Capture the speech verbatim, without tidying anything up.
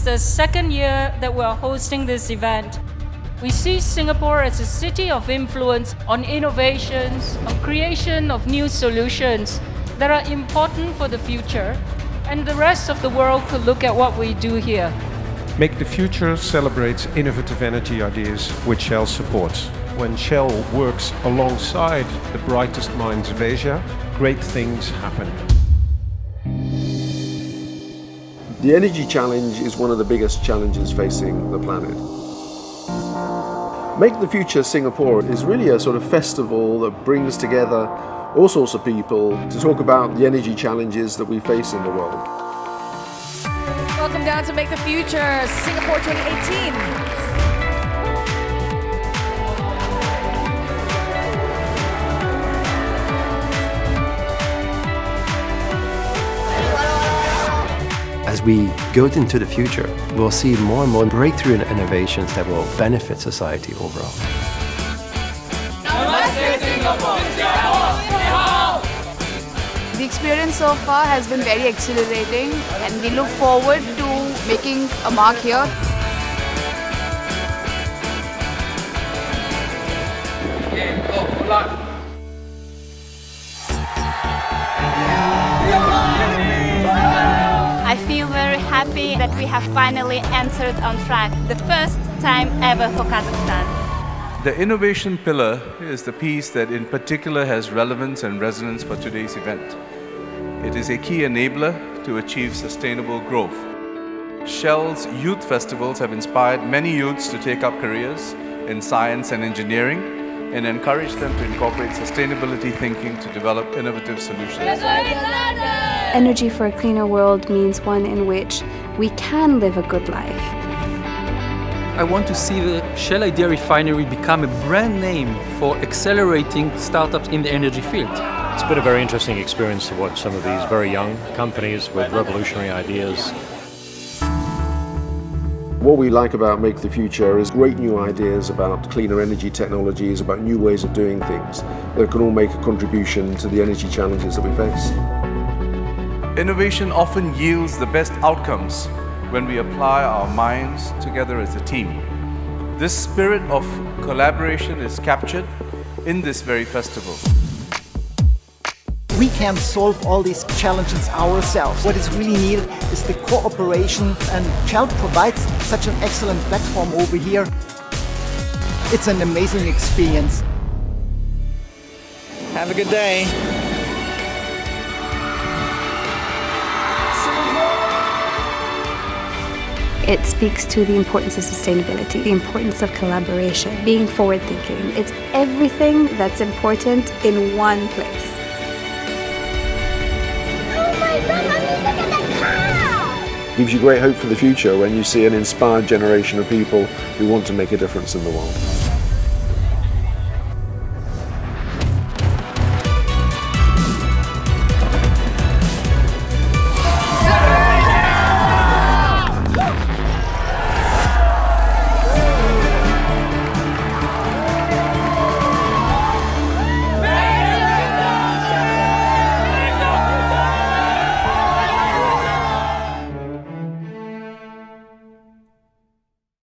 the second year that we are hosting this event. We see Singapore as a city of influence on innovations, on creation of new solutions that are important for the future, and the rest of the world could look at what we do here. Make the Future celebrates innovative energy ideas which Shell supports. When Shell works alongside the brightest minds of Asia, great things happen. The energy challenge is one of the biggest challenges facing the planet. Make the Future Singapore is really a sort of festival that brings together all sorts of people to talk about the energy challenges that we face in the world. Welcome down to Make the Future Singapore twenty eighteen. As we go into the future, we'll see more and more breakthrough innovations that will benefit society overall. The experience so far has been very exhilarating, and we look forward to making a mark here. Okay, go, good luck. I feel very happy that we have finally entered on track, the first time ever for Kazakhstan. The innovation pillar is the piece that in particular has relevance and resonance for today's event. It is a key enabler to achieve sustainable growth. Shell's youth festivals have inspired many youths to take up careers in science and engineering and encourage them to incorporate sustainability thinking to develop innovative solutions. Energy for a cleaner world means one in which we can live a good life. I want to see the Shell Idea Refinery become a brand name for accelerating startups in the energy field. It's been a very interesting experience to watch some of these very young companies with revolutionary ideas. What we like about Make the Future is great new ideas about cleaner energy technologies, about new ways of doing things that can all make a contribution to the energy challenges that we face. Innovation often yields the best outcomes when we apply our minds together as a team. This spirit of collaboration is captured in this very festival. We can't solve all these challenges ourselves. What is really needed is the cooperation, and Shell provides such an excellent platform over here. It's an amazing experience. Have a good day. It speaks to the importance of sustainability, the importance of collaboration, being forward-thinking. It's everything that's important in one place. Oh my God, Mommy, look at the cow! Gives you great hope for the future when you see an inspired generation of people who want to make a difference in the world.